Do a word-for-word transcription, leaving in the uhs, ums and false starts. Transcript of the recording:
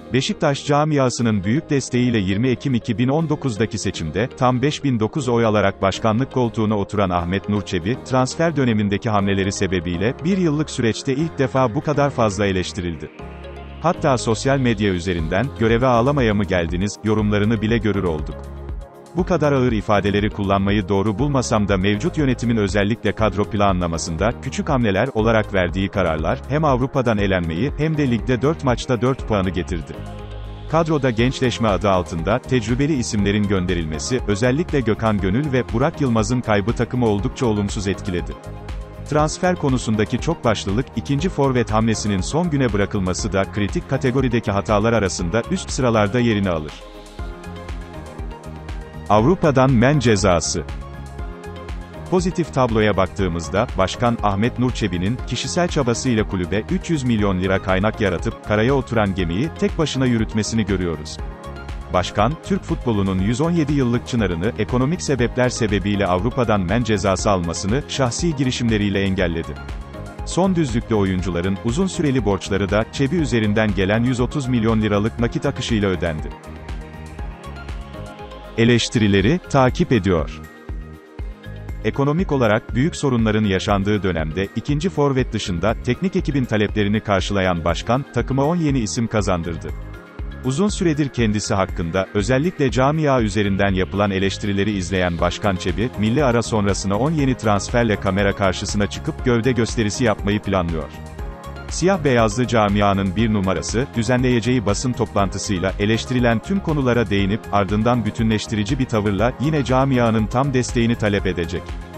Beşiktaş camiasının büyük desteğiyle yirmi Ekim iki bin on dokuzdaki seçimde, tam beş bin dokuz oy alarak başkanlık koltuğuna oturan Ahmet Nur Çebi, transfer dönemindeki hamleleri sebebiyle, bir yıllık süreçte ilk defa bu kadar fazla eleştirildi. Hatta sosyal medya üzerinden, "Göreve ağlamaya mı geldiniz?" yorumlarını bile görür olduk. Bu kadar ağır ifadeleri kullanmayı doğru bulmasam da mevcut yönetimin özellikle kadro planlamasında, küçük hamleler olarak verdiği kararlar, hem Avrupa'dan elenmeyi, hem de ligde dört maçta dört puanı getirdi. Kadroda gençleşme adı altında, tecrübeli isimlerin gönderilmesi, özellikle Gökhan Gönül ve Burak Yılmaz'ın kaybı takımı oldukça olumsuz etkiledi. Transfer konusundaki çok başlılık, ikinci forvet hamlesinin son güne bırakılması da, kritik kategorideki hatalar arasında, üst sıralarda yerini alır. Avrupa'dan men cezası. Pozitif tabloya baktığımızda, Başkan Ahmet Nur Çebi'nin, kişisel çabasıyla kulübe, üç yüz milyon lira kaynak yaratıp, karaya oturan gemiyi, tek başına yürütmesini görüyoruz. Başkan, Türk futbolunun yüz on yedi yıllık çınarını, ekonomik sebepler sebebiyle Avrupa'dan men cezası almasını, şahsi girişimleriyle engelledi. Son düzlükte oyuncuların, uzun süreli borçları da, Çebi üzerinden gelen yüz otuz milyon liralık nakit akışıyla ödendi. Eleştirileri, takip ediyor. Ekonomik olarak, büyük sorunların yaşandığı dönemde, ikinci forvet dışında, teknik ekibin taleplerini karşılayan başkan, takıma on yeni isim kazandırdı. Uzun süredir kendisi hakkında, özellikle camia üzerinden yapılan eleştirileri izleyen Başkan Çebi, milli ara sonrasına on yeni transferle kamera karşısına çıkıp gövde gösterisi yapmayı planlıyor. Siyah-beyazlı camianın bir numarası, düzenleyeceği basın toplantısıyla, eleştirilen tüm konulara değinip, ardından bütünleştirici bir tavırla, yine camianın tam desteğini talep edecek.